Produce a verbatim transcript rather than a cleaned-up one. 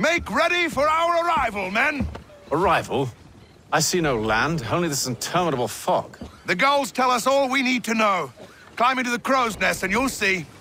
Make ready for our arrival, men! Arrival? I see no land, only this interminable fog. The gulls tell us all we need to know. Climb into the crow's nest and you'll see.